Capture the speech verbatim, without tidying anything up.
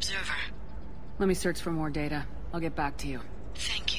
observer. Let me search for more data. I'll get back to you. Thank you.